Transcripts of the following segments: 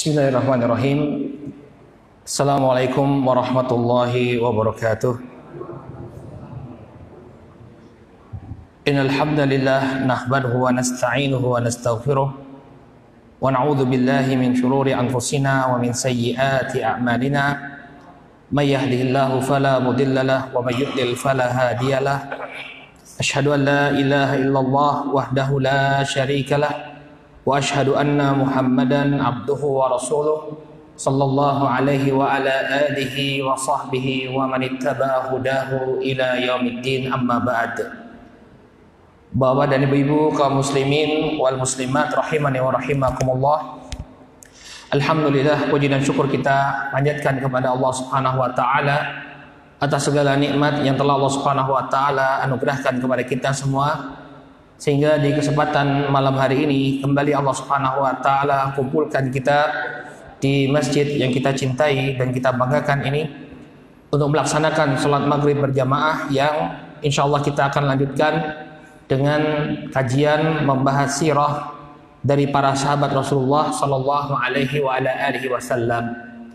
Bismillahirrahmanirrahim. Assalamualaikum warahmatullahi wabarakatuh. Innal hamdalillah nahmaduhu wa nasta'inuhu wa nastaghfiruh wa na'udzu billahi min shururi anfusina wa min sayyiati a'malina. May yahdihillahu fala mudilla lahu wa may yudlil fala hadiya lahu. Asyhadu an la ilaha illallah wahdahu la syarika lahu wa asyhadu anna Muhammadan abduhu wa rasuluh sallallahu alaihi wa ala alihi wa sahbihi wa man ittaba'a hudahu ila yaumiddin, amma ba'd. Bapak dan ibu-ibu kaum muslimin wal muslimat rahimani wa rahimakumullah. Alhamdulillah, puji dan syukur kita panjatkan kepada Allah Subhanahu wa taala atas segala nikmat yang telah Allah Subhanahu wa taala anugerahkan kepada kita semua, sehingga di kesempatan malam hari ini kembali Allah Subhanahu wa taala kumpulkan kita di masjid yang kita cintai dan kita banggakan ini untuk melaksanakan sholat maghrib berjamaah yang insya Allah kita akan lanjutkan dengan kajian membahas sirah dari para sahabat Rasulullah Sallallahu Alaihi Wasallam.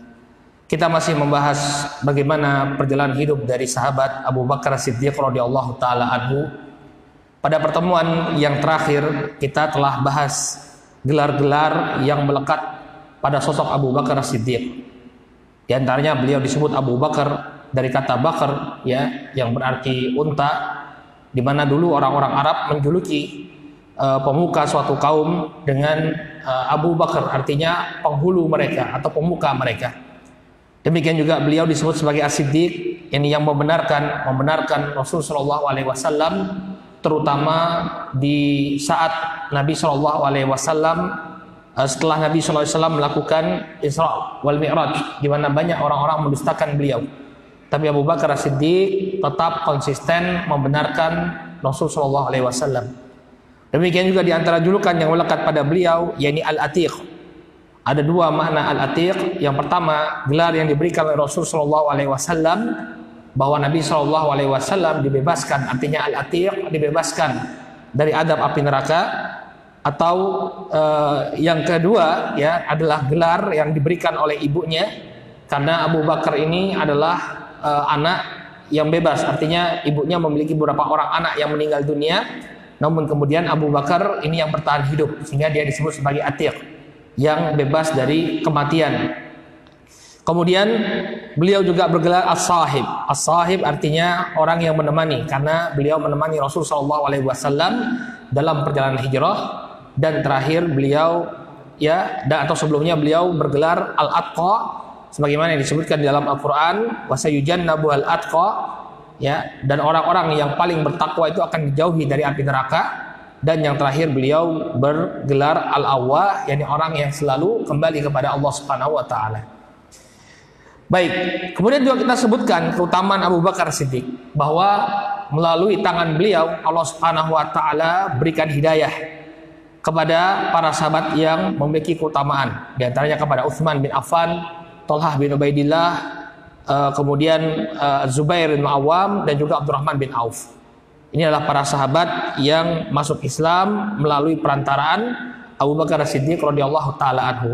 Kita masih membahas bagaimana perjalanan hidup dari sahabat Abu Bakar Siddiq radhiyallahu taala anhu. Pada pertemuan yang terakhir kita telah bahas gelar-gelar yang melekat pada sosok Abu Bakar Siddiq. Di antaranya beliau disebut Abu Bakar dari kata bakar, ya, yang berarti unta, di mana dulu orang-orang Arab menjuluki pemuka suatu kaum dengan Abu Bakar, artinya penghulu mereka atau pemuka mereka. Demikian juga beliau disebut sebagai As-Siddiq, ini yang membenarkan Rasul sallallahu alaihi wasallam, terutama di saat Nabi Shallallahu Alaihi Wasallam setelah Nabi Shallallahu Alaihi Wasallam melakukan Isra wal Mi'raj, di mana banyak orang-orang mendustakan beliau. Tapi Abu Bakar As-Siddiq tetap konsisten membenarkan Rasul Shallallahu Alaihi Wasallam. Demikian juga di antara julukan yang melekat pada beliau, yakni Al-Atiq. Ada dua makna Al-Atiq. Yang pertama, gelar yang diberikan oleh Rasul Shallallahu Alaihi Wasallam bahwa Nabi Shallallahu Alaihi Wasallam dibebaskan, artinya Al-Atiq, dibebaskan dari adab api neraka. Atau yang kedua, ya, adalah gelar yang diberikan oleh ibunya, karena Abu Bakar ini adalah anak yang bebas, artinya ibunya memiliki beberapa orang anak yang meninggal dunia, namun kemudian Abu Bakar ini yang bertahan hidup, sehingga dia disebut sebagai Atiq, yang bebas dari kematian. Kemudian beliau juga bergelar As-Sahib. As-Sahib artinya orang yang menemani, karena beliau menemani Rasul sallallahu alaihi wasallam dalam perjalanan hijrah, dan terakhir beliau, ya, dan atau sebelumnya beliau bergelar Al-Atqa, sebagaimana yang disebutkan di dalam Al-Qur'an, wa sayujannabu al-atqa, ya, dan orang-orang yang paling bertakwa itu akan dijauhi dari api neraka. Dan yang terakhir beliau bergelar Al-Awwah, yakni orang yang selalu kembali kepada Allah Subhanahu wa taala. Baik, kemudian juga kita sebutkan keutamaan Abu Bakar Siddiq, bahwa melalui tangan beliau Allah Subhanahu wa taala berikan hidayah kepada para sahabat yang memiliki keutamaan. Di antaranya kepada Utsman bin Affan, Thalhah bin Ubaidillah, kemudian Zubair bin Awam, dan juga Abdurrahman bin Auf. Ini adalah para sahabat yang masuk Islam melalui perantaraan Abu Bakar Siddiq radhiyallahu taala anhu.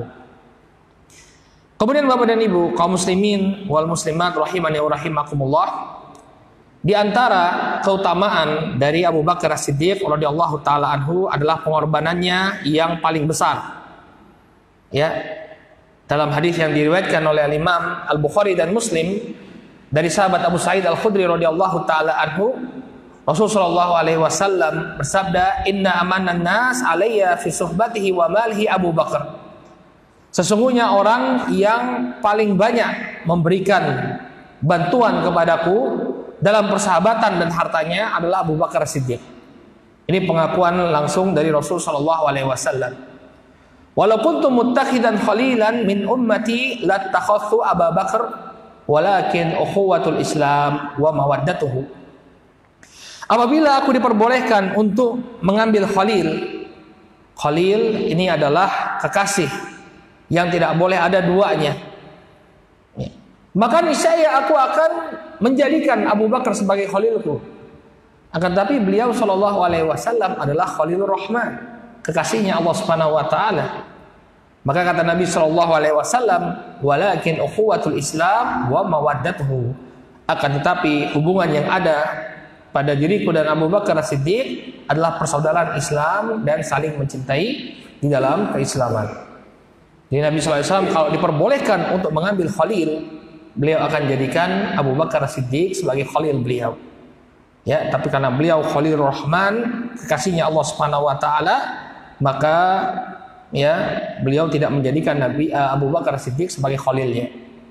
Kemudian Bapak dan Ibu kaum muslimin wal muslimat rahimani wa rahimakumullah, di antara keutamaan dari Abu Bakar As-Siddiq radhiyallahu taala anhu adalah pengorbanannya yang paling besar. Ya, dalam hadis yang diriwayatkan oleh Imam Al-Bukhari dan Muslim dari sahabat Abu Sa'id Al-Khudri radhiyallahu taala anhu, Rasul sallallahu alaihi wasallam bersabda, "Inna amanan nas alayya fi suhbatihi wa malihi Abu Bakar." Sesungguhnya orang yang paling banyak memberikan bantuan kepadaku dalam persahabatan dan hartanya adalah Abu Bakar Siddiq. Ini pengakuan langsung dari Rasul sallallahu alaihi wasallam. Walau kuntu muttakhidan khalilan min ummati lattakhadtu Abu Bakar walakin ukhuwatul Islam wa mawaddatuhu. Apabila aku diperbolehkan untuk mengambil khalil, khalil ini adalah kekasih yang tidak boleh ada duanya, maka niscaya aku akan menjadikan Abu Bakar sebagai khalilku. Akan tapi beliau sallallahu alaihi wasallam adalah Khalilur Rahman, kekasihnya Allah Subhanahu wa taala. Maka kata Nabi Shallallahu Alaihi Wasallam, walakin ukhuwatul Islam wa mawaddatuhu. Akan tetapi hubungan yang ada pada diriku dan Abu Bakar As-Siddiq adalah persaudaraan Islam dan saling mencintai di dalam keislaman. Jadi Nabi Sallallahu Alaihi Wasallam kalau diperbolehkan untuk mengambil khalil, beliau akan jadikan Abu Bakar As-Siddiq sebagai khalil beliau. Ya, tapi karena beliau Khalilur Rahman, kekasihnya Allah Subhanahu wa taala, maka ya beliau tidak menjadikan Abu Bakar As-Siddiq sebagai khalilnya.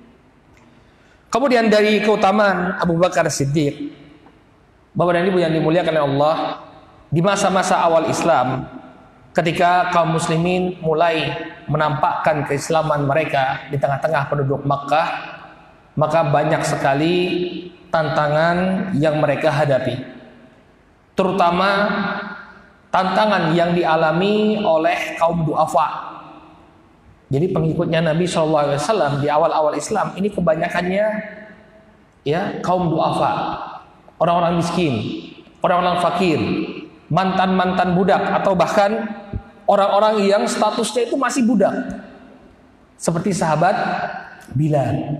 Kemudian dari keutamaan Abu Bakar As-Siddiq, Bapak dan Ibu yang dimuliakan oleh Allah, di masa-masa awal Islam, ketika kaum muslimin mulai menampakkan keislaman mereka di tengah-tengah penduduk Makkah, maka banyak sekali tantangan yang mereka hadapi. Terutama tantangan yang dialami oleh kaum du'afa. Jadi pengikutnya Nabi SAW di awal-awal Islam ini kebanyakannya ya kaum du'afa, orang-orang miskin, orang-orang fakir, mantan-mantan budak, atau bahkan orang-orang yang statusnya itu masih budak, seperti sahabat Bilal.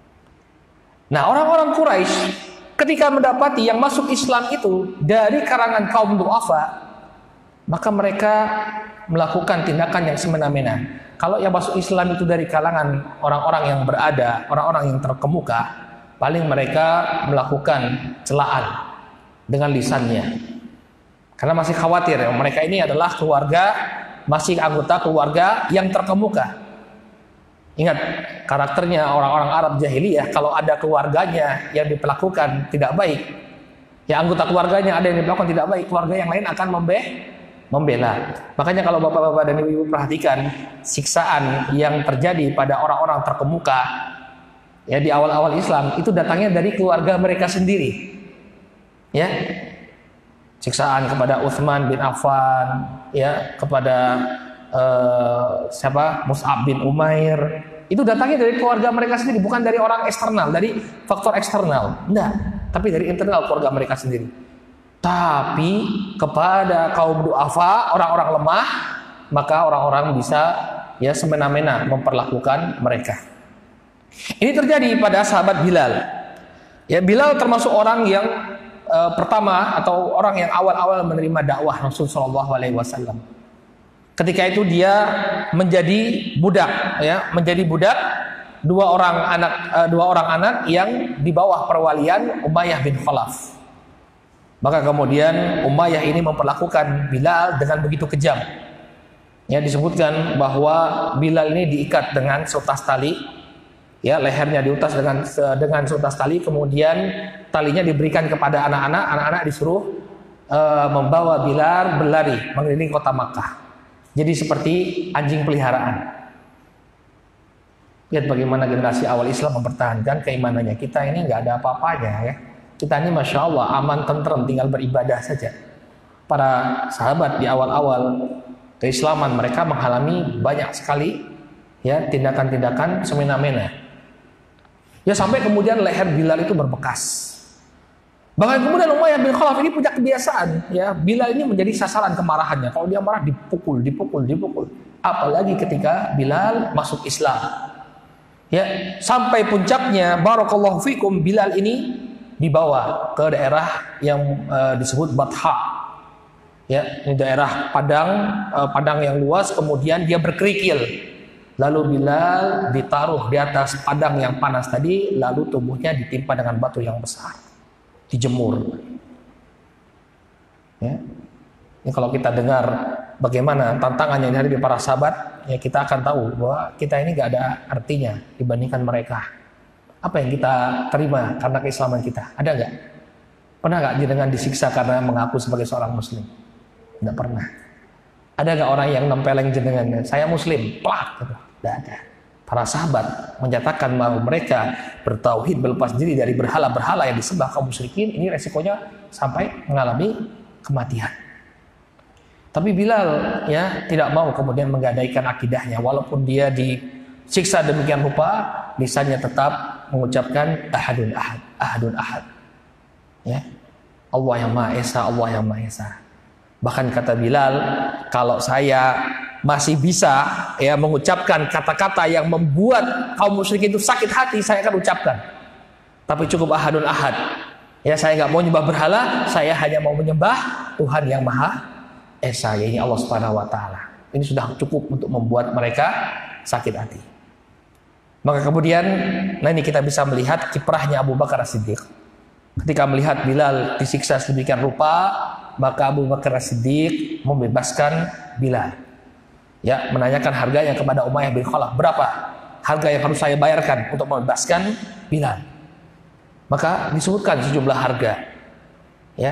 Nah, orang-orang Quraisy ketika mendapati yang masuk Islam itu dari kalangan kaum du'afa, maka mereka melakukan tindakan yang semena-mena. Kalau yang masuk Islam itu dari kalangan orang-orang yang berada, orang-orang yang terkemuka, paling mereka melakukan celaan dengan lisannya. Karena masih khawatir ya, mereka ini adalah keluarga, masih anggota keluarga yang terkemuka. Ingat, karakternya orang-orang Arab jahiliyah, kalau ada keluarganya yang diperlakukan tidak baik, ya anggota keluarganya ada yang diperlakukan tidak baik, keluarga yang lain akan membela. Makanya kalau bapak-bapak dan ibu-ibu perhatikan siksaan yang terjadi pada orang-orang terkemuka ya di awal-awal Islam, itu datangnya dari keluarga mereka sendiri. Ya, siksaan kepada Utsman bin Affan, ya kepada Mus'ab bin Umair, itu datangnya dari keluarga mereka sendiri, bukan dari orang eksternal, dari faktor eksternal, enggak, tapi dari internal keluarga mereka sendiri. Tapi kepada kaum du'afa, orang-orang lemah, maka orang-orang bisa ya semena-mena memperlakukan mereka. Ini terjadi pada sahabat Bilal. Ya, Bilal termasuk orang yang pertama atau orang yang awal-awal menerima dakwah Rasulullah SAW. Ketika itu dia menjadi budak, ya, menjadi budak dua orang anak yang di bawah perwalian Umayyah bin Khalaf. Maka kemudian Umayyah ini memperlakukan Bilal dengan begitu kejam. Ya, disebutkan bahwa Bilal ini diikat dengan seutas tali, ya, lehernya diutas dengan seutas tali, kemudian talinya diberikan kepada anak-anak disuruh membawa Bilal berlari mengelilingi kota Makkah. Jadi seperti anjing peliharaan. Lihat bagaimana generasi awal Islam mempertahankan keimanannya. Kita ini nggak ada apa-apanya ya. Kita ini masya Allah aman tentrem, tinggal beribadah saja. Para sahabat di awal-awal keislaman mereka mengalami banyak sekali ya tindakan-tindakan semena-mena. Ya sampai kemudian leher Bilal itu berbekas. Bahkan kemudian Umayyah bin Khalaf ini punya kebiasaan, ya Bilal ini menjadi sasaran kemarahannya. Kalau dia marah dipukul. Apalagi ketika Bilal masuk Islam. Ya, sampai puncaknya barakallahu fikum Bilal ini dibawa ke daerah yang disebut Batha. Ya, ini daerah padang yang luas, kemudian dia berkerikil. Lalu Bilal ditaruh di atas padang yang panas tadi, lalu tubuhnya ditimpa dengan batu yang besar, dijemur. Ya. Ini kalau kita dengar bagaimana tantangan yang dihadapi para sahabat, ya kita akan tahu bahwa kita ini gak ada artinya dibandingkan mereka. Apa yang kita terima karena keislaman kita? Ada nggak? Pernah nggak jenengan disiksa karena mengaku sebagai seorang muslim? Nggak pernah. Ada nggak orang yang nempeleng jenengan? Saya muslim, plak, gitu. Nggak ada. Para sahabat menyatakan bahwa mereka bertauhid, berlepas diri dari berhala-berhala yang disembah kaum musyrikin. Ini resikonya sampai mengalami kematian. Tapi Bilal ya tidak mau kemudian menggadaikan akidahnya, walaupun dia disiksa demikian rupa, lisannya tetap mengucapkan ahadun ahad, ahadun ahad. Ya. Allah yang Maha Esa, Allah yang Maha Esa. Bahkan kata Bilal, kalau saya masih bisa ya mengucapkan kata-kata yang membuat kaum musyrik itu sakit hati, saya akan ucapkan. Tapi cukup ahadun ahad. Ya, saya nggak mau menyembah berhala, saya hanya mau menyembah Tuhan yang Maha Esa, yaitu Allah Subhanahu wa taala. Ini sudah cukup untuk membuat mereka sakit hati. Maka kemudian, nah ini kita bisa melihat kiprahnya Abu Bakar As-Siddiq. Ketika melihat Bilal disiksa sedemikian rupa, maka Abu Bakar As-Siddiq membebaskan Bilal. Ya, menanyakan harganya kepada Umayyah bin Khalaf, berapa harga yang harus saya bayarkan untuk membebaskan Bilal? Maka disebutkan sejumlah harga. Ya.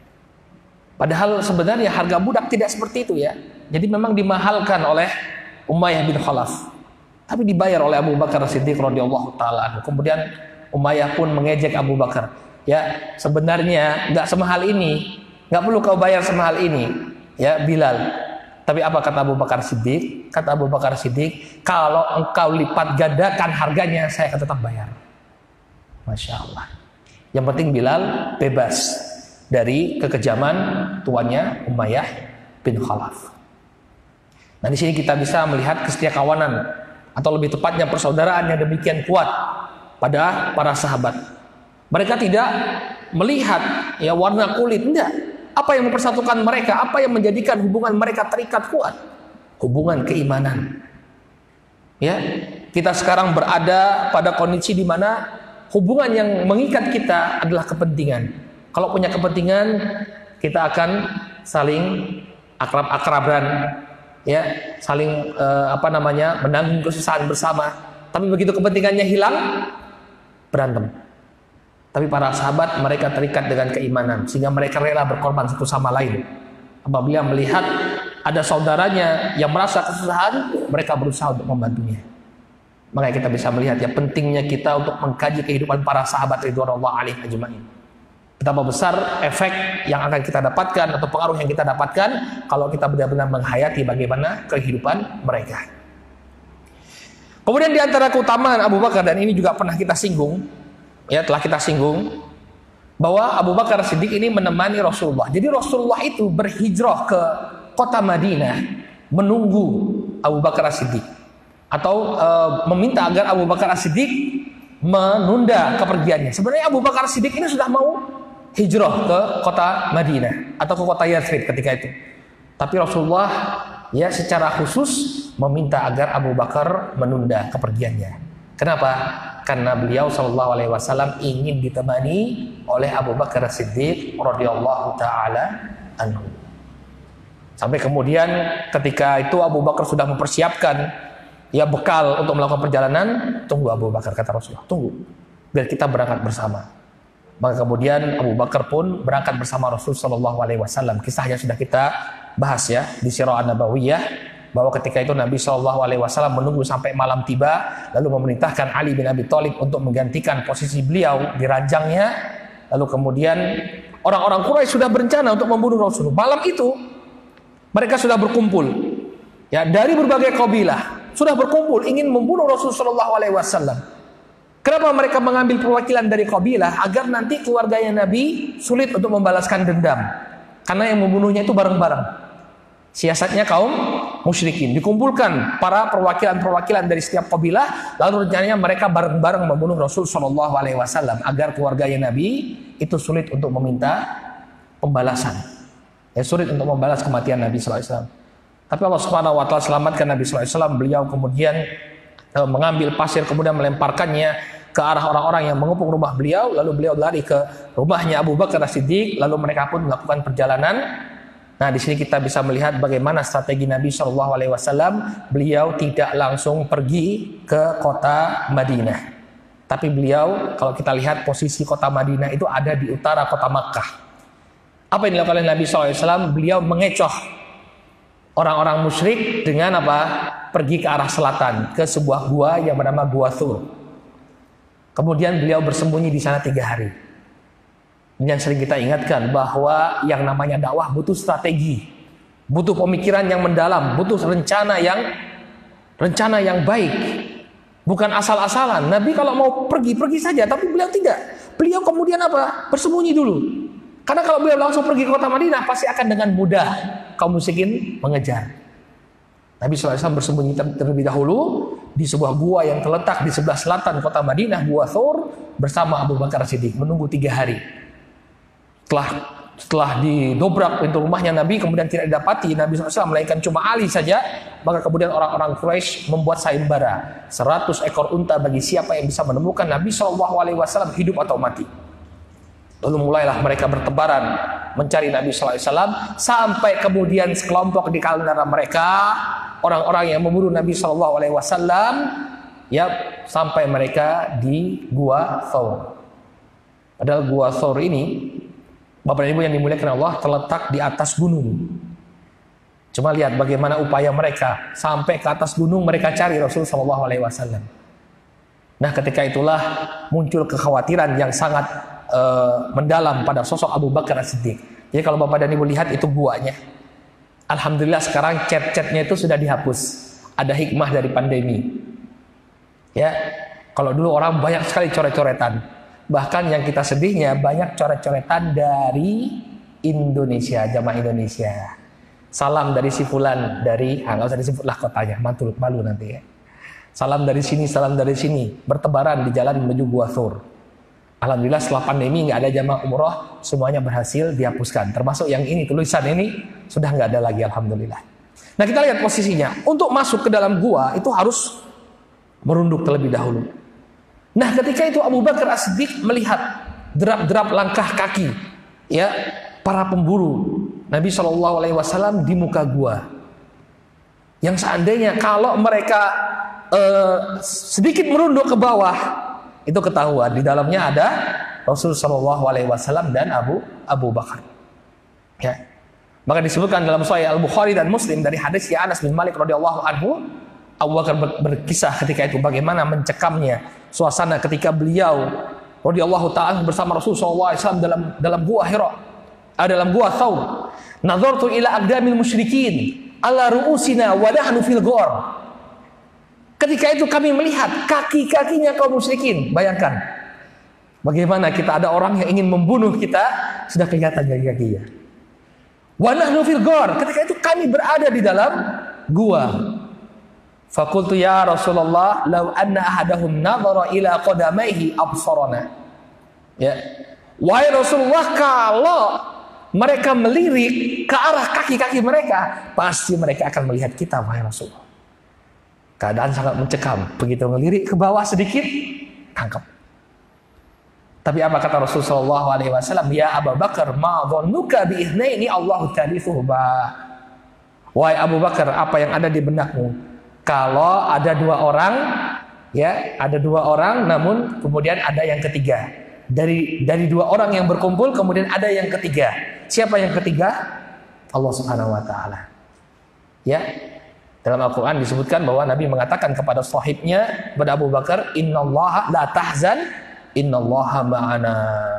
Padahal sebenarnya harga budak tidak seperti itu ya. Jadi memang dimahalkan oleh Umayyah bin Khalaf. Tapi dibayar oleh Abu Bakar As-Siddiq radhiyallahu taala anhu. Kemudian Umayyah pun mengejek Abu Bakar. Ya, sebenarnya nggak semahal ini. Nggak perlu kau bayar semahal ini. Ya, Bilal. Tapi apa kata Abu Bakar Siddiq? Kata Abu Bakar Siddiq, kalau engkau lipat gandakan harganya, saya akan tetap bayar. Masya Allah. Yang penting Bilal bebas dari kekejaman tuannya Umayyah bin Khalaf. Nah, di sini kita bisa melihat kesetiakawanan atau lebih tepatnya persaudaraan yang demikian kuat pada para sahabat. Mereka tidak melihat ya warna kulit, enggak. Apa yang mempersatukan mereka? Apa yang menjadikan hubungan mereka terikat kuat? Hubungan keimanan. Ya, kita sekarang berada pada kondisi di mana hubungan yang mengikat kita adalah kepentingan. Kalau punya kepentingan, kita akan saling akrab-akraban, ya, saling menanggung kesusahan bersama. Tapi begitu kepentingannya hilang, berantem. Tapi para sahabat mereka terikat dengan keimanan, sehingga mereka rela berkorban satu sama lain. Apabila melihat ada saudaranya yang merasa kesusahan, mereka berusaha untuk membantunya. Makanya kita bisa melihat ya pentingnya kita untuk mengkaji kehidupan para sahabat ridwanullah alaihim ajmain. Betapa besar efek yang akan kita dapatkan atau pengaruh yang kita dapatkan kalau kita benar-benar menghayati bagaimana kehidupan mereka. Kemudian di antara keutamaan Abu Bakar, dan ini juga pernah kita singgung, ya telah kita singgung, bahwa Abu Bakar Siddiq ini menemani Rasulullah. Jadi Rasulullah itu berhijrah ke kota Madinah menunggu Abu Bakar Siddiq. Atau meminta agar Abu Bakar As-Siddiq menunda kepergiannya. Sebenarnya Abu Bakar As-Siddiq ini sudah mau hijrah ke kota Madinah atau ke kota Yathrib ketika itu. Tapi Rasulullah ya secara khusus meminta agar Abu Bakar menunda kepergiannya. Kenapa? Karena beliau sallallahu alaihi wasallam ingin ditemani oleh Abu Bakar As-Siddiq radhiyallahu taala anhu. Sampai kemudian ketika itu Abu Bakar sudah mempersiapkan ya bekal untuk melakukan perjalanan, tunggu Abu Bakar, kata Rasulullah, tunggu biar kita berangkat bersama. Maka kemudian Abu Bakar pun berangkat bersama Rasul sallallahu alaihi wasallam. Kisahnya sudah kita bahas ya di Sirah An-Nabawiyah, bahwa ketika itu Nabi sallallahu alaihi wasallam menunggu sampai malam tiba, lalu memerintahkan Ali bin Abi Thalib untuk menggantikan posisi beliau di ranjangnya. Lalu kemudian orang-orang Quraisy sudah berencana untuk membunuh Rasul. Malam itu mereka sudah berkumpul ya dari berbagai kabilah, sudah berkumpul ingin membunuh Rasul sallallahu alaihi wasallam. Kenapa mereka mengambil perwakilan dari kabilah? Agar nanti keluarganya Nabi sulit untuk membalaskan dendam. Karena yang membunuhnya itu bareng-bareng. Siasatnya kaum musyrikin. Dikumpulkan para perwakilan-perwakilan dari setiap kabilah, lalu rencananya mereka bareng-bareng membunuh Rasul sallallahu alaihi wasallam agar keluarganya Nabi itu sulit untuk meminta pembalasan. Ya, sulit untuk membalas kematian Nabi sallallahu alaihi wasallam. Tapi Allah Subhanahu wa taala selamatkan Nabi sallallahu alaihi wasallam. Beliau kemudian mengambil pasir kemudian melemparkannya ke arah orang-orang yang mengepung rumah beliau, lalu beliau lari ke rumahnya Abu Bakar As-Siddiq, lalu mereka pun melakukan perjalanan. Nah, di sini kita bisa melihat bagaimana strategi Nabi sallallahu alaihi wasallam. Beliau tidak langsung pergi ke kota Madinah. Tapi beliau, kalau kita lihat posisi kota Madinah itu ada di utara kota Makkah. Apa yang dilakukan oleh Nabi sallallahu alaihi wasallam? Beliau mengecoh orang-orang musyrik dengan apa? Pergi ke arah selatan, ke sebuah gua yang bernama Gua Thur. Kemudian beliau bersembunyi di sana 3 hari. Yang sering kita ingatkan bahwa yang namanya dakwah butuh strategi, butuh pemikiran yang mendalam, butuh rencana yang baik, bukan asal-asalan. Nabi kalau mau pergi saja, tapi beliau tidak. Beliau kemudian apa? Bersembunyi dulu. Karena kalau beliau langsung pergi ke kota Madinah, pasti akan dengan mudah kaum musyrikin mengejar. Nabi SAW bersembunyi terlebih dahulu di sebuah gua yang terletak di sebelah selatan kota Madinah, Gua Thawr, bersama Abu Bakar Siddiq menunggu 3 hari. Setelah didobrak pintu rumahnya Nabi, kemudian tidak didapati Nabi SAW, melainkan cuma Ali saja, maka kemudian orang-orang Quraisy membuat sayembara 100 ekor unta bagi siapa yang bisa menemukan Nabi SAW hidup atau mati. Lalu mulailah mereka bertebaran mencari Nabi SAW, sampai kemudian sekelompok di kalangan mereka orang-orang yang memburu Nabi SAW, ya, sampai mereka di Gua Thawr. Padahal Gua Thawr ini, Bapak dan Ibu yang dimuliakan Allah, terletak di atas gunung. Cuma lihat bagaimana upaya mereka, sampai ke atas gunung mereka cari Rasulullah SAW. Nah, ketika itulah muncul kekhawatiran yang sangat mendalam pada sosok Abu Bakar As-Siddiq. Jadi kalau Bapak dan Ibu lihat itu guanya, alhamdulillah sekarang cat-catnya itu sudah dihapus. Ada hikmah dari pandemi. Ya, kalau dulu orang banyak sekali coret-coretan. Bahkan yang kita sedihnya banyak coret-coretan dari Indonesia, jamaah Indonesia. Salam dari si fulan, dari nggak usah disebutlah kotanya, malu nanti ya. Salam dari sini, bertebaran di jalan menuju Gua Thawr. Alhamdulillah setelah pandemi nggak ada jamaah umroh, semuanya berhasil dihapuskan. Termasuk yang ini, tulisan ini sudah nggak ada lagi, alhamdulillah. Nah, kita lihat posisinya. Untuk masuk ke dalam gua itu harus merunduk terlebih dahulu. Nah, ketika itu Abu Bakar As-Siddiq melihat derap-derap langkah kaki, ya, para pemburu Nabi SAW di muka gua. Yang seandainya kalau mereka sedikit merunduk ke bawah, itu ketahuan di dalamnya ada Rasul SAW dan Abu Bakar. Ya. Maka disebutkan dalam Sahih Al-Bukhari dan Muslim dari hadis Anas bin Malik radhiyallahu anhu, Abu Bakar berkisah ketika itu bagaimana mencekamnya suasana ketika beliau radhiyallahu ta'ala bersama Rasulullah SAW dalam gua Hira, dalam gua Thawr. Nazartu ila aqdamil musyrikin ala ru'usina wa nahnu fil ghar. Ketika itu kami melihat kaki-kakinya kaum musyrikin. Bayangkan bagaimana kita ada orang yang ingin membunuh kita, sudah kelihatan kaki-kakinya. Wa nahnu fil ghar. Ketika itu kami berada di dalam gua. Faqultu ya Rasulullah law anna ahadahum nadhara ila qadamaihi absarana. Ya. Wahai Rasulullah, kalau mereka melirik ke arah kaki-kaki mereka, pasti mereka akan melihat kita, wahai Rasulullah. Keadaan sangat mencekam. Begitu ngelirik ke bawah sedikit, tangkap. Tapi apa kata Rasulullah SAW? Ya Abu Bakar, ma dhannuka bi ithnaini Allahu thalithuhuma. Wahai Abu Bakar, apa yang ada di benakmu? Kalau ada 2 orang, ya, ada 2 orang, namun kemudian ada yang ketiga. Dari 2 orang yang berkumpul, kemudian ada yang ketiga. Siapa yang ketiga? Allah Subhanahu wa taala. Ya. Dalam Al-Qur'an disebutkan bahwa Nabi mengatakan kepada sahibnya, kepada Abu Bakar, "Innallaha la tahzan, innallaha ma'ana."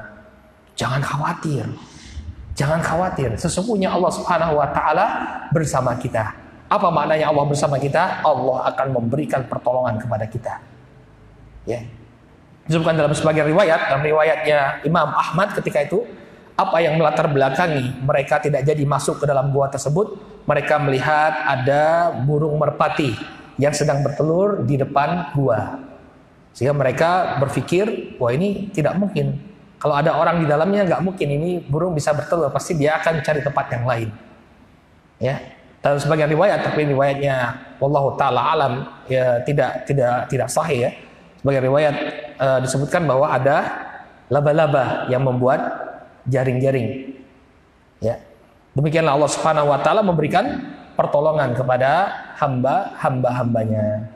Jangan khawatir. Jangan khawatir. Sesungguhnya Allah Subhanahu wa taala bersama kita. Apa maknanya Allah bersama kita? Allah akan memberikan pertolongan kepada kita. Ya. Disebutkan dalam sebagian riwayat, dalam riwayatnya Imam Ahmad ketika itu, apa yang melatar belakangi mereka tidak jadi masuk ke dalam gua tersebut, mereka melihat ada burung merpati yang sedang bertelur di depan gua. Sehingga mereka berpikir, wah ini tidak mungkin. Kalau ada orang di dalamnya, nggak mungkin ini burung bisa bertelur, pasti dia akan cari tempat yang lain. Ya. Dalam sebagian riwayat, tapi riwayatnya wallahu taala alam, ya tidak sahih ya. Sebagai riwayat disebutkan bahwa ada laba-laba yang membuat jaring-jaring. Ya. Demikianlah Allah Subhanahu wa taala memberikan pertolongan kepada hamba-hambanya.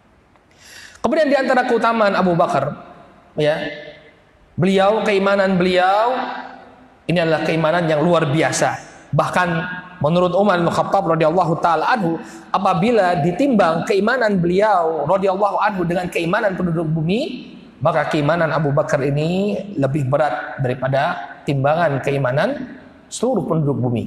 Kemudian di antara keutamaan Abu Bakar, ya, keimanan beliau ini adalah keimanan yang luar biasa. Bahkan menurut Umar bin Khattab radhiyallahu taala anhu, apabila ditimbang keimanan beliau radhiyallahu anhu dengan keimanan penduduk bumi, maka keimanan Abu Bakar ini lebih berat daripada timbangan keimanan seluruh penduduk bumi.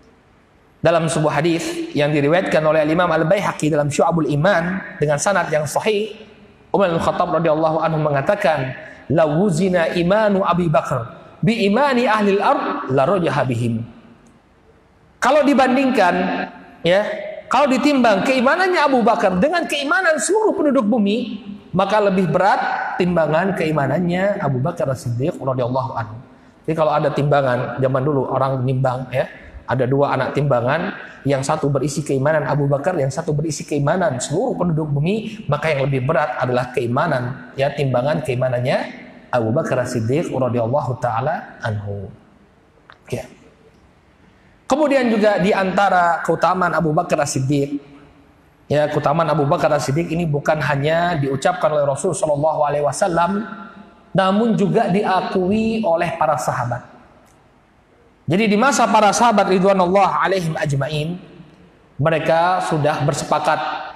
Dalam sebuah hadis yang diriwayatkan oleh Imam Al-Baihaqi dalam Syu'abul Iman dengan sanad yang sahih, Umar bin Khattab radhiyallahu anhu mengatakan, "La wuzina imanu Abi Bakar bi imani ahli al-ard la rajaha bihim." Kalau dibandingkan, ya, Kalau ditimbang keimanannya Abu Bakar dengan keimanan seluruh penduduk bumi, maka lebih berat timbangan keimanannya Abu Bakar As-Siddiq radhiyallahu anhu. Jadi kalau ada timbangan zaman dulu orang nimbang ya, ada dua anak timbangan, yang satu berisi keimanan Abu Bakar, yang satu berisi keimanan seluruh penduduk bumi, maka yang lebih berat adalah keimanan ya, timbangan keimanannya Abu Bakar As-Siddiq radhiyallahu taala anhu. Ya. Kemudian juga di antara keutamaan Abu Bakar As-Siddiq, ya, keutamaan Abu Bakar As-Siddiq ini bukan hanya diucapkan oleh Rasul Shallallahu Alaihi Wasallam, namun juga diakui oleh para sahabat. Jadi di masa para sahabat ridwanullah alaihim ajmain, mereka sudah bersepakat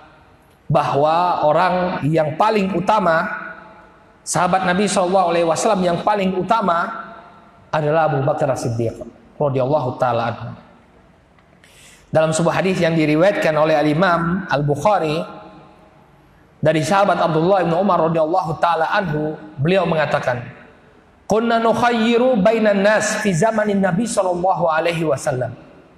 bahwa orang yang paling utama, sahabat Nabi Shallallahu Alaihi Wasallam yang paling utama adalah Abu Bakar As-Siddiq radhiyallahu taala anhu. Dalam sebuah hadis yang diriwayatkan oleh Al-Imam Al-Bukhari dari sahabat Abdullah bin Umar radhiyallahu taala anhu, beliau mengatakan, "Kunna nukhayyiru bainan nas fi zamanin Nabi sallallahu alaihi wasallam."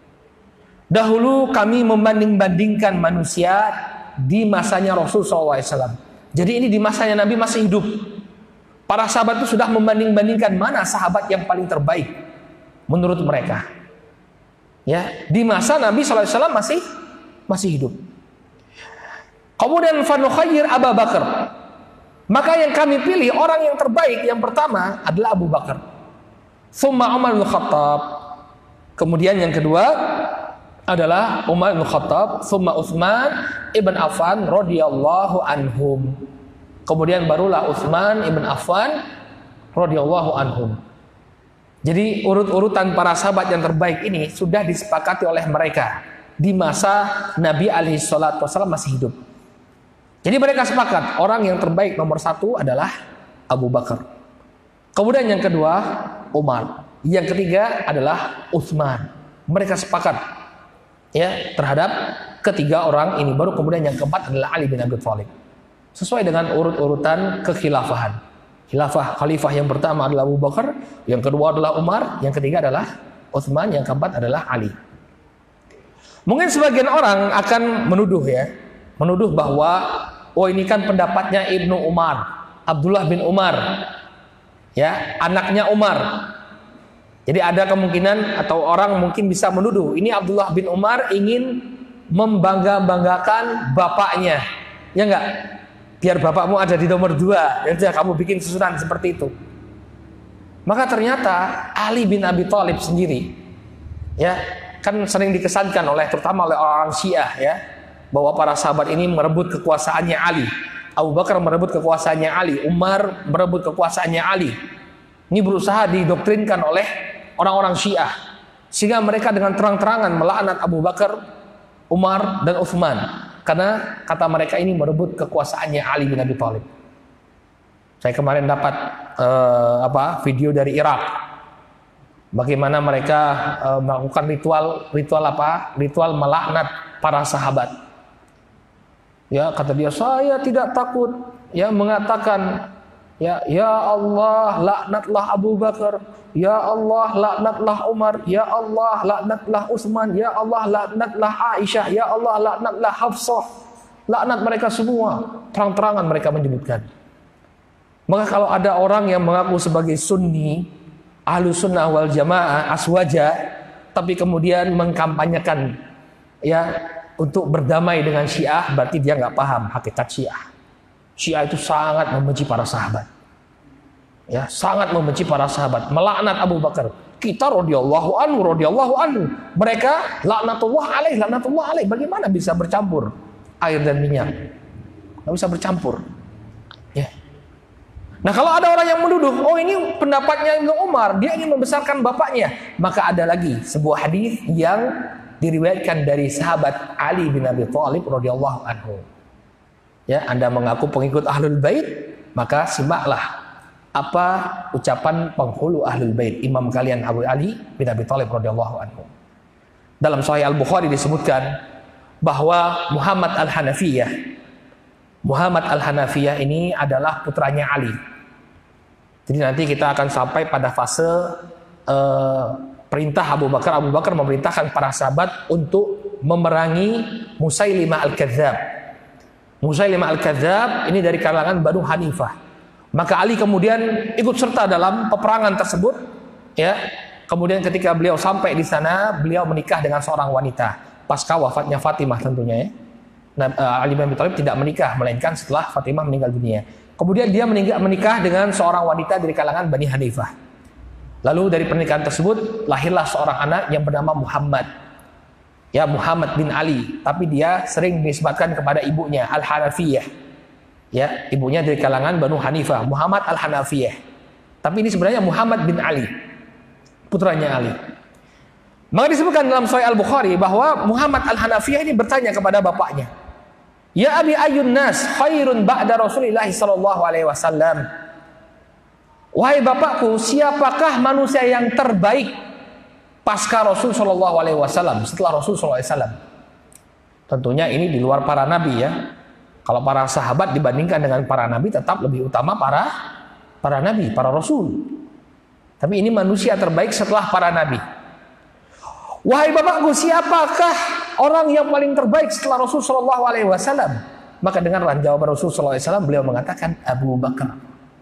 Dahulu kami membanding-bandingkan manusia di masanya Rasul sallallahu alaihi wasallam. Jadi ini di masanya Nabi masih hidup. Para sahabat itu sudah membanding-bandingkan mana sahabat yang paling terbaik menurut mereka. Ya, di masa Nabi sallallahu alaihi wasallam masih hidup. Kemudian fanukhayyir Abu Bakar. Maka yang kami pilih orang yang terbaik yang pertama adalah Abu Bakar. Tsumma Umar bin Khattab. Kemudian yang kedua adalah Umar bin Khattab, tsumma Utsman ibn Affan radhiyallahu anhum. Kemudian barulah Utsman ibn Affan radhiyallahu anhum. Jadi urut-urutan para sahabat yang terbaik ini sudah disepakati oleh mereka di masa Nabi alaihi salatu wasallam masih hidup. Jadi mereka sepakat orang yang terbaik nomor satu adalah Abu Bakar. Kemudian yang kedua Umar. Yang ketiga adalah Utsman. Mereka sepakat ya terhadap ketiga orang ini. Baru kemudian yang keempat adalah Ali bin Abi Thalib. Sesuai dengan urut-urutan kekhilafahan. Khalifah yang pertama adalah Abu Bakar, yang kedua adalah Umar, yang ketiga adalah Utsman, yang keempat adalah Ali. Mungkin sebagian orang akan menuduh bahwa oh ini kan pendapatnya Ibnu Umar, Abdullah bin Umar, ya anaknya Umar. Jadi ada kemungkinan atau orang mungkin bisa menuduh ini Abdullah bin Umar ingin membangga-banggakan bapaknya, ya enggak? Biar bapakmu ada di nomor 2, ya kamu bikin susunan seperti itu. Maka ternyata Ali bin Abi Thalib sendiri, ya kan sering dikesankan terutama oleh orang Syiah ya, bahwa para sahabat ini merebut kekuasaannya Ali. Abu Bakar merebut kekuasaannya Ali, Umar merebut kekuasaannya Ali. Ini berusaha didoktrinkan oleh orang-orang Syiah, sehingga mereka dengan terang-terangan melaknat Abu Bakar, Umar dan Utsman. Karena kata mereka ini merebut kekuasaannya Ali bin Abi Thalib. Saya kemarin dapat video dari Irak. Bagaimana mereka melakukan ritual melaknat para sahabat. Ya, kata dia, saya tidak takut ya mengatakan ya Allah laknatlah Abu Bakar, ya Allah laknatlah Umar, ya Allah laknatlah Utsman, ya Allah laknatlah Aisyah, ya Allah laknatlah Hafsah. Laknat mereka semua, terang-terangan mereka menyebutkan. Maka kalau ada orang yang mengaku sebagai Sunni, Ahlus Sunnah wal Jamaah, aswaja, tapi kemudian mengkampanyekan ya untuk berdamai dengan Syiah, berarti dia nggak paham hakikat Syiah. Syiah itu sangat membenci para sahabat. Ya, sangat membenci para sahabat, melaknat Abu Bakar. Kita radhiyallahu anhu. Mereka laknatullah alaih. Bagaimana bisa bercampur air dan minyak? Nggak bisa bercampur. Ya. Nah, kalau ada orang yang menuduh, oh ini pendapatnya Ibnu Umar, dia ingin membesarkan bapaknya, maka ada lagi sebuah hadis yang diriwayatkan dari sahabat Ali bin Abi Thalib radhiyallahu anhu. Ya, Anda mengaku pengikut Ahlul Bait, maka simaklah apa ucapan penghulu Ahlul Bait, imam kalian Abu Ali bin Abi Thalib radhiyallahu anhu. Dalam Sahih Al-Bukhari disebutkan bahwa Muhammad Al-Hanafiyah ini adalah putranya Ali. Jadi nanti kita akan sampai pada fase perintah Abu Bakar memerintahkan para sahabat untuk memerangi Musailimah Al-Kadzdzab. Musailimah Al-Kadzdzab ini dari kalangan Banu Hanifah. Maka Ali kemudian ikut serta dalam peperangan tersebut, ya. Kemudian ketika beliau sampai di sana, beliau menikah dengan seorang wanita pasca wafatnya Fatimah tentunya, ya. Nah, Ali bin Abi Thalib tidak menikah melainkan setelah Fatimah meninggal dunia. Kemudian dia menikah dengan seorang wanita dari kalangan Bani Hanifah. Lalu dari pernikahan tersebut lahirlah seorang anak yang bernama Muhammad. Ya, Muhammad bin Ali, tapi dia sering dinisbatkan kepada ibunya Al-Hanafiyah. Ya, ibunya dari kalangan Banu Hanifah, Muhammad Al-Hanafiyah. Tapi ini sebenarnya Muhammad bin Ali, putranya Ali. Maka disebutkan dalam Sahih Al-Bukhari bahwa Muhammad Al-Hanafiyah ini bertanya kepada bapaknya, "Ya Abi, ayyun nas khairun ba'da Rasulillah sallallahu alaihi wasallam?" Wahai bapakku, siapakah manusia yang terbaik pasca Rasul sallallahu alaihi wasallam, setelah Rasul sallallahu alaihi wasallam? Tentunya ini di luar para nabi, ya. Kalau para sahabat dibandingkan dengan para nabi tetap lebih utama para nabi, para rasul. Tapi ini manusia terbaik setelah para nabi. Wahai bapakku, siapakah orang yang paling terbaik setelah Rasul sallallahu alaihi wasallam? Maka dengarlah jawaban Rasul sallallahu alaihi wasallam, beliau mengatakan Abu Bakar.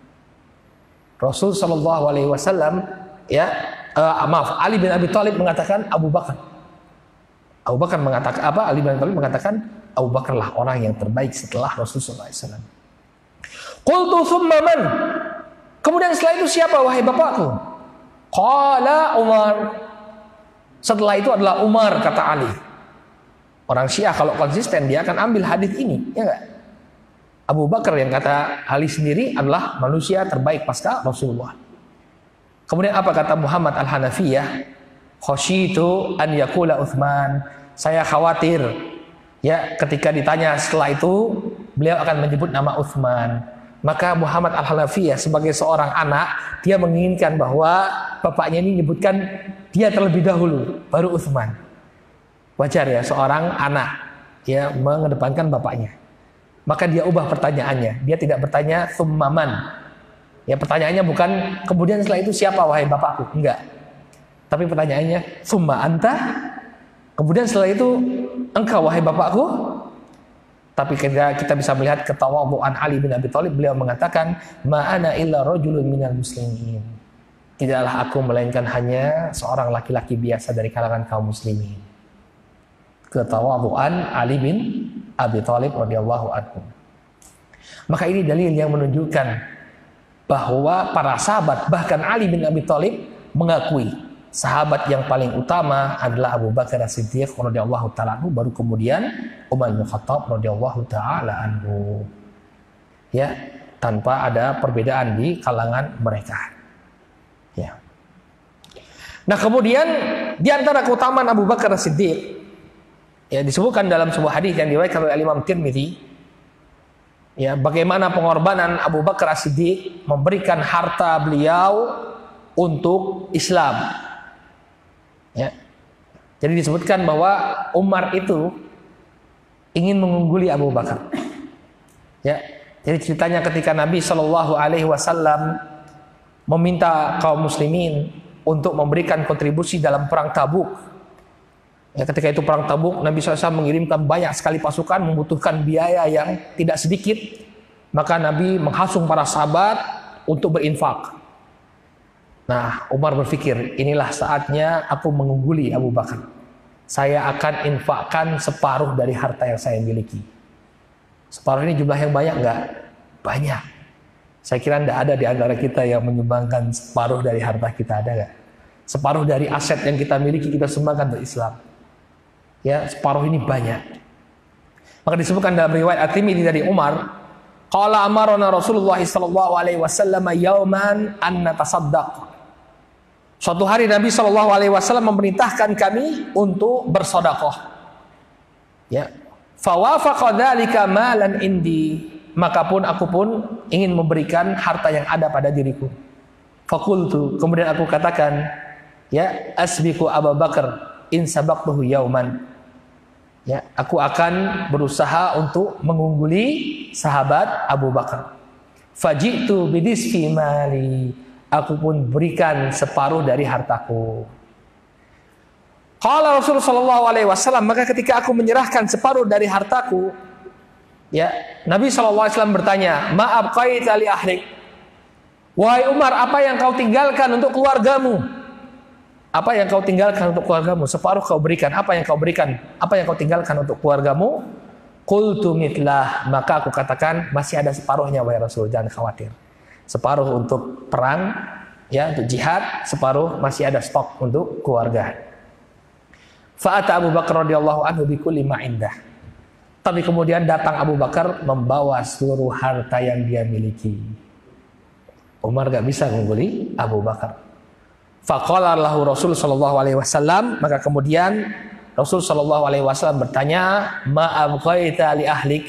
Rasul sallallahu alaihi wasallam, ya, Ali bin Abi Thalib mengatakan Abu Bakar. Abu Bakar mengatakan apa? Ali bin Abi Thalib mengatakan Abu Bakarlah orang yang terbaik setelah Rasul sallallahu alaihi wasallam. Qultu tsumma man? Kemudian setelah itu siapa wahai bapakku? Qala Umar. Setelah itu adalah Umar, kata Ali. Orang Syiah kalau konsisten dia akan ambil hadis ini, ya enggak? Abu Bakar yang kata Ali sendiri adalah manusia terbaik pasca Rasulullah. Kemudian apa kata Muhammad Al-Hanafiyah? Khasyitu an yaqula Utsman. Saya khawatir, ya, ketika ditanya setelah itu beliau akan menyebut nama Utsman. Maka Muhammad Al-Hanafiyah sebagai seorang anak, dia menginginkan bahwa bapaknya ini menyebutkan dia terlebih dahulu, baru Utsman. Wajar ya seorang anak, ya, mengedepankan bapaknya. Maka dia ubah pertanyaannya. Dia tidak bertanya tsummaman. Ya, pertanyaannya bukan kemudian setelah itu siapa wahai bapakku, enggak. Tapi pertanyaannya tsumma anta. Kemudian setelah itu engkau wahai bapakku. Tapi kita bisa melihat ketawadhuan Ali bin Abi Thalib, beliau mengatakan ma ana illa rajulun minal muslimin. Tidaklah aku melainkan hanya seorang laki-laki biasa dari kalangan kaum muslimin. Ketawadhuan Ali bin Abi Thalib radhiyallahu anhu. Maka ini dalil yang menunjukkan bahwa para sahabat, bahkan Ali bin Abi Thalib mengakui sahabat yang paling utama adalah Abu Bakar As-Siddiq radhiyallahu taala anhu, baru kemudian Umar bin Khattab radhiyallahu taala anhu. Ya, tanpa ada perbedaan di kalangan mereka. Ya. Nah, kemudian di antara keutamaan Abu Bakar As-Siddiq, ya, disebutkan dalam sebuah hadis yang diriwayatkan oleh Imam Tirmidzi, ya, bagaimana pengorbanan Abu Bakar As-Siddiq memberikan harta beliau untuk Islam. Ya. Jadi disebutkan bahwa Umar itu ingin mengungguli Abu Bakar. Ya. Jadi ceritanya ketika Nabi Shallallahu Alaihi Wasallam meminta kaum muslimin untuk memberikan kontribusi dalam perang Tabuk. Ya, ketika itu perang Tabuk, Nabi SAW mengirimkan banyak sekali pasukan, membutuhkan biaya yang tidak sedikit. Maka Nabi menghasung para sahabat untuk berinfak. Nah, Umar berpikir, inilah saatnya aku mengungguli Abu Bakar. Saya akan infakkan separuh dari harta yang saya miliki. Separuh ini jumlah yang banyak enggak? Banyak. Saya kira tidak ada di antara kita yang menyumbangkan separuh dari harta kita, ada enggak? Separuh dari aset yang kita miliki kita sumbangkan untuk Islam. Ya, separuh ini banyak. Maka disebutkan dalam riwayat At-Tirmidzi dari Umar, qala amarna Rasulullah sallallahu alaihi wasallam yauman an natasaddaq. Suatu hari Nabi sallallahu alaihi wasallam memerintahkan kami untuk bersedekah. Ya. Fa wafaqa dzalika malan indi. Maka aku pun ingin memberikan harta yang ada pada diriku. Faqultu, kemudian aku katakan, ya, asbiqu Abu Bakar in sabaqtuhu yauman. Ya, aku akan berusaha untuk mengungguli sahabat Abu Bakar. Fajitu bidisfi mali. Aku pun berikan separuh dari hartaku. Qala Rasulullah sallallahu alaihi wasallam, maka ketika aku menyerahkan separuh dari hartaku, ya, Nabi sallallahu alaihi wasallam bertanya, "Ma abqaita li ahlik?" Wahai Umar, apa yang kau tinggalkan untuk keluargamu? Apa yang kau tinggalkan untuk keluargamu? Separuh kau berikan. Apa yang kau berikan? Apa yang kau tinggalkan untuk keluargamu? Qultu mithlah, maka aku katakan masih ada separuhnya wahai Rasul, jangan khawatir. Separuh untuk perang, ya, untuk jihad, separuh masih ada stok untuk keluarga. Fa'ata Abu Bakar radhiyallahu anhu bi kulli ma indah. Tapi kemudian datang Abu Bakar membawa seluruh harta yang dia miliki. Umar gak bisa mengungguli Abu Bakar. Faqala lahu Rasul sallallahu alaihi wasallam, maka kemudian Rasul sallallahu alaihi wasallam bertanya, "Ma abqaita li ahlik?"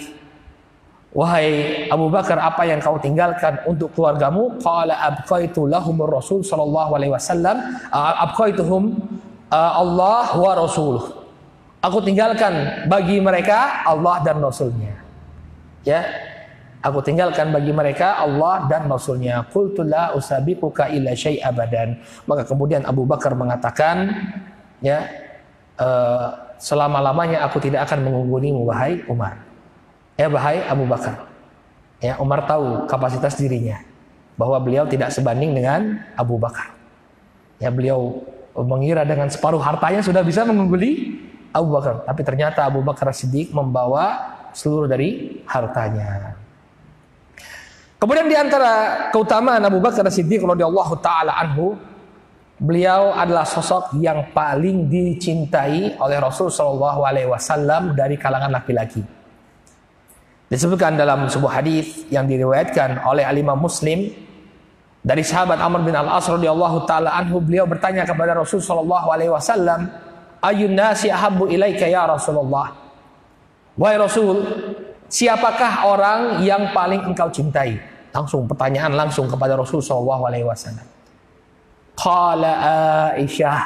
Wahai Abu Bakar, apa yang kau tinggalkan untuk keluargamu? Qala abqaitu lahumur Rasul sallallahu alaihi wasallam, abqaituhum Allah wa rasuluh. Aku tinggalkan bagi mereka Allah dan Rasulnya. Ya, aku tinggalkan bagi mereka Allah dan Rasulnya. Qultu la usabiquka illa syai' abadan. Maka kemudian Abu Bakar mengatakan, ya, selama-lamanya aku tidak akan mengunggulimu wahai Umar. Ya, wahai Abu Bakar. Ya, Umar tahu kapasitas dirinya bahwa beliau tidak sebanding dengan Abu Bakar. Ya, beliau mengira dengan separuh hartanya sudah bisa mengungguli Abu Bakar, tapi ternyata Abu Bakar Siddiq membawa seluruh dari hartanya. Kemudian di antara keutamaan Abu Bakar Siddiq radhiyallahu taala anhu, beliau adalah sosok yang paling dicintai oleh Rasul sallallahu alaihi wasallam dari kalangan laki-laki. Disebutkan dalam sebuah hadis yang diriwayatkan oleh Al-Imam Muslim dari sahabat Amr bin Al-As radhiyallahu taala anhu, beliau bertanya kepada Rasul sallallahu alaihi wasallam, "Ayyun nasi ahabbu ilaika ya Rasulullah?" Wahai Rasul, siapakah orang yang paling engkau cintai? Langsung pertanyaan langsung kepada Rasul sallallahu alaihi wasallam. Qala Aisyah.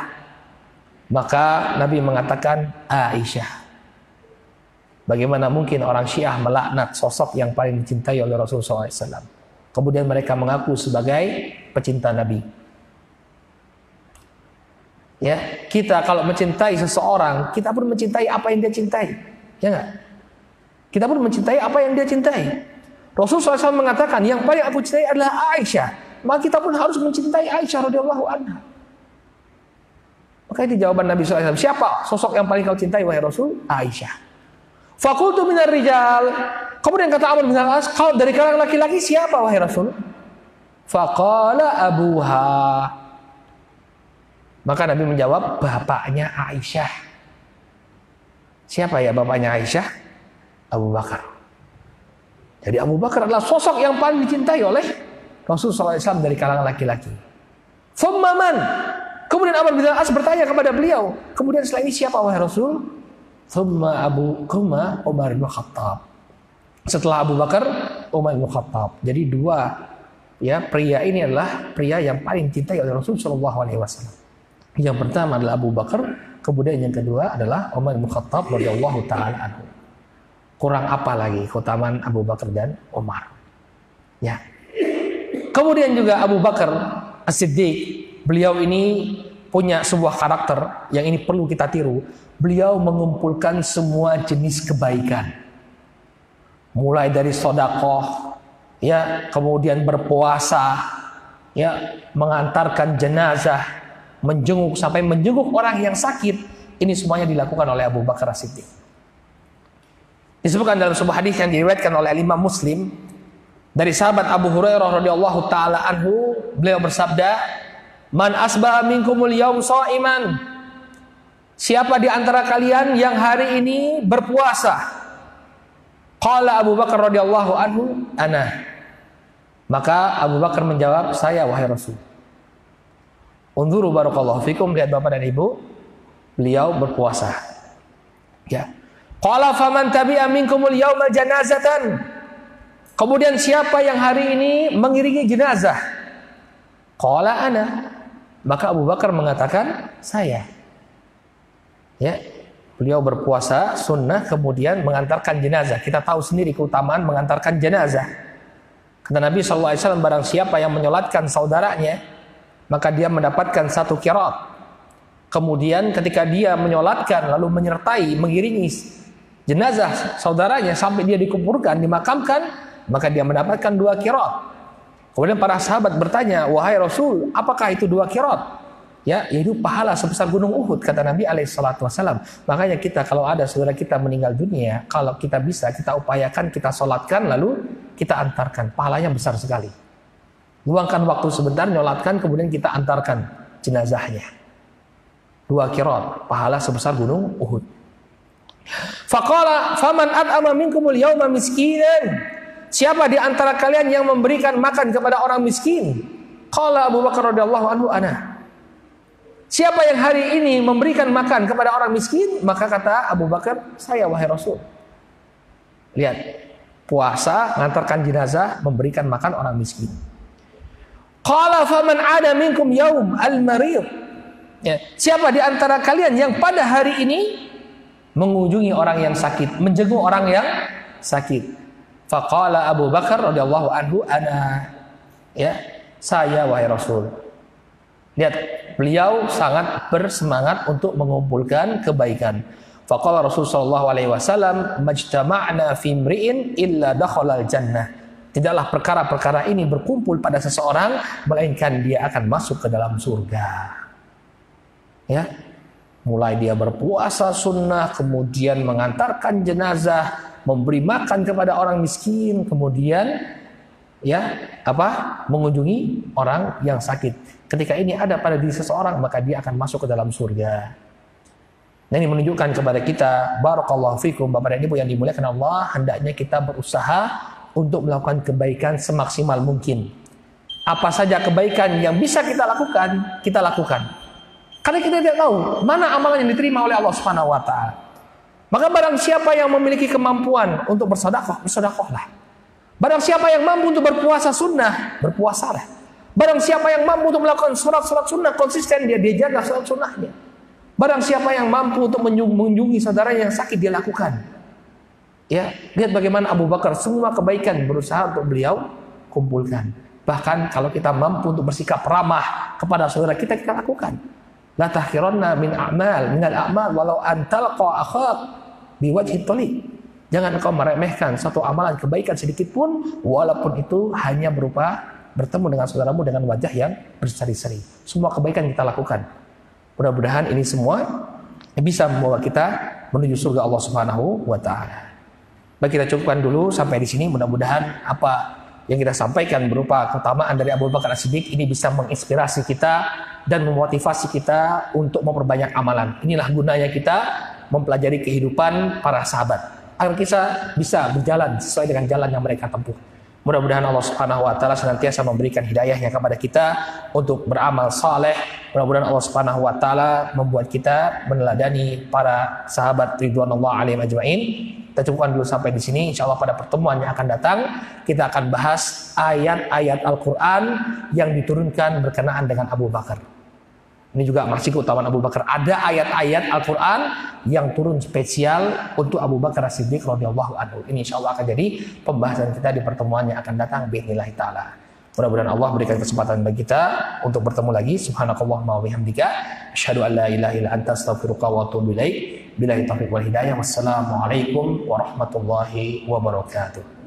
Maka Nabi mengatakan Aisyah. Bagaimana mungkin orang Syiah melaknat sosok yang paling dicintai oleh Rasul sallallahu alaihi wasallam? Kemudian mereka mengaku sebagai pecinta Nabi. Ya, kita kalau mencintai seseorang, kita pun mencintai apa yang dia cintai. Ya enggak? Kita pun mencintai apa yang dia cintai. Rasulullah SAW mengatakan, yang paling aku cintai adalah Aisyah. Maka kita pun harus mencintai Aisyah radhiyallahu anha. Maka itu jawaban Nabi SAW. Siapa sosok yang paling kau cintai wahai Rasul? Aisyah. Fakultu minar rijal. Kemudian kata Amr bin Al-As, kau dari kalangan laki-laki siapa wahai Rasul? Faqala abuha. Maka Nabi menjawab, bapaknya Aisyah. Siapa ya bapaknya Aisyah? Abu Bakar. Jadi Abu Bakar adalah sosok yang paling dicintai oleh Rasulullah SAW dari kalangan laki-laki. Thumma man? Kemudian Amr bin Al-As bertanya kepada beliau, kemudian setelah ini siapa wahai Rasul? Thumma Umar bin Khattab. Setelah Abu Bakar, Umar bin Khattab. Jadi dua, ya, pria ini adalah pria yang paling dicintai oleh Rasulullah SAW. Yang pertama adalah Abu Bakar, kemudian yang kedua adalah Umar bin Khattab radhiyallahu taala anhu. Kurang apa lagi keutamaan Abu Bakar dan Umar? Ya. Kemudian juga Abu Bakar As-Siddiq, beliau ini punya sebuah karakter yang ini perlu kita tiru. Beliau mengumpulkan semua jenis kebaikan. Mulai dari sedekah, ya, kemudian berpuasa, ya, mengantarkan jenazah, menjenguk sampai menjenguk orang yang sakit. Ini semuanya dilakukan oleh Abu Bakar As-Siddiq. Disebutkan dalam sebuah hadis yang diriwayatkan oleh Imam Muslim dari sahabat Abu Hurairah radhiyallahu taala anhu, beliau bersabda, "Man asbaha minkumul yaum shaiman." Siapa di antara kalian yang hari ini berpuasa? Qala Abu Bakar radhiyallahu anhu, "Ana." Maka Abu Bakar menjawab, "Saya wahai Rasul." Unzuru barakallahu fikum, lihat Bapak dan Ibu, beliau berpuasa. Ya. Qala faman tabi'a minkumul yauma janazatan. Kemudian siapa yang hari ini mengiringi jenazah? Qala ana. Maka Abu Bakar mengatakan, "Saya." Ya. Beliau berpuasa sunnah kemudian mengantarkan jenazah. Kita tahu sendiri keutamaan mengantarkan jenazah. Kata Nabi SAW, barang siapa yang menyolatkan saudaranya, maka dia mendapatkan satu qirat. Kemudian ketika dia menyolatkan lalu menyertai, mengiringi jenazah saudaranya sampai dia dikuburkan, dimakamkan, maka dia mendapatkan 2 qiraat. Kemudian para sahabat bertanya, wahai Rasul, apakah itu 2 qiraat? Ya, yaitu pahala sebesar gunung Uhud, kata Nabi SAW. Makanya kita kalau ada saudara kita meninggal dunia, kalau kita bisa, kita upayakan, kita sholatkan, lalu kita antarkan. Pahalanya besar sekali. Luangkan waktu sebentar, nyolatkan, kemudian kita antarkan jenazahnya. 2 qiraat, pahala sebesar gunung Uhud. Faqala faman at'ama minkumul yawma miskinan. Siapa di antara kalian yang memberikan makan kepada orang miskin? Qala Abu Bakar radhiyallahu anhu ana. Siapa yang hari ini memberikan makan kepada orang miskin? Maka kata Abu Bakar, saya wahai Rasul. Lihat, puasa, ngantarkan jenazah, memberikan makan orang miskin. Qala faman ada minkum yaum al-marid. Ya, siapa di antara kalian yang pada hari ini mengunjungi orang yang sakit, menjenguk orang yang sakit? Faqala Abu Bakar radhiyallahu anhu ana. Ya, saya wahai Rasul. Lihat, beliau sangat bersemangat untuk mengumpulkan kebaikan. Faqala Rasul sallallahu alaihi wasallam, "Majtama'na fi imri'in illa dakhala al-jannah." Tidaklah perkara-perkara ini berkumpul pada seseorang melainkan dia akan masuk ke dalam surga. Ya, mulai dia berpuasa sunnah, kemudian mengantarkan jenazah, memberi makan kepada orang miskin, kemudian mengunjungi orang yang sakit. Ketika ini ada pada diri seseorang, maka dia akan masuk ke dalam surga. Nah, ini menunjukkan kepada kita, barakallahu fikum, Bapak dan Ibu yang dimuliakan Allah, hendaknya kita berusaha untuk melakukan kebaikan semaksimal mungkin. Apa saja kebaikan yang bisa kita lakukan, kita lakukan. Karena kita tidak tahu mana amalan yang diterima oleh Allah Subhanahu wa taala. Maka barang siapa yang memiliki kemampuan untuk bersedekah, bersedekahlah. Barang siapa yang mampu untuk berpuasa sunnah, berpuasalah. Barang siapa yang mampu untuk melakukan sholat sunnah konsisten, dia jaga sholat sunnahnya. Barang siapa yang mampu untuk mengunjungi saudara yang sakit, dia lakukan. Ya, lihat bagaimana Abu Bakar semua kebaikan berusaha untuk beliau kumpulkan. Bahkan kalau kita mampu untuk bersikap ramah kepada saudara kita, kita lakukan. La tahqiranna minal a'mal walau an talqa akhak biwajhi thaliq. Jangan engkau meremehkan satu amalan kebaikan sedikit pun, walaupun itu hanya berupa bertemu dengan saudaramu dengan wajah yang berseri-seri. Semua kebaikan kita lakukan. Mudah-mudahan ini semua bisa membawa kita menuju surga Allah Subhanahu wa taala. Baik, kita cukupkan dulu sampai di sini. Mudah-mudahan apa yang kita sampaikan berupa keutamaan dari Abu Bakar As-Siddiq ini bisa menginspirasi kita dan memotivasi kita untuk memperbanyak amalan. Inilah gunanya kita mempelajari kehidupan para sahabat, agar kita bisa berjalan sesuai dengan jalan yang mereka tempuh. Mudah-mudahan Allah Subhanahu wa taala senantiasa memberikan hidayahnya kepada kita untuk beramal saleh. Mudah-mudahan Allah Subhanahu wa taala membuat kita meneladani para sahabat ridwanullah alaihim ajmain. Kita cukupkan dulu sampai di sini. Insyaallah pada pertemuan yang akan datang kita akan bahas ayat-ayat Al-Qur'an yang diturunkan berkenaan dengan Abu Bakar. Ini juga masih keutamaan Abu Bakar. Ada ayat-ayat Al-Quran yang turun spesial untuk Abu Bakar As-Siddiq radhiyallahu anhu. Ini insyaAllah akan jadi pembahasan kita di pertemuan yang akan datang bi'idznillah ta'ala. Mudah-mudahan Allah berikan kesempatan bagi kita untuk bertemu lagi. Subhanakallahumma wa bihamdika asyhadu an la ilaha illa anta astaghfiruka wa atubu ilaik. Billahi taufiq wal hidayah. Wassalamualaikum warahmatullahi wabarakatuh.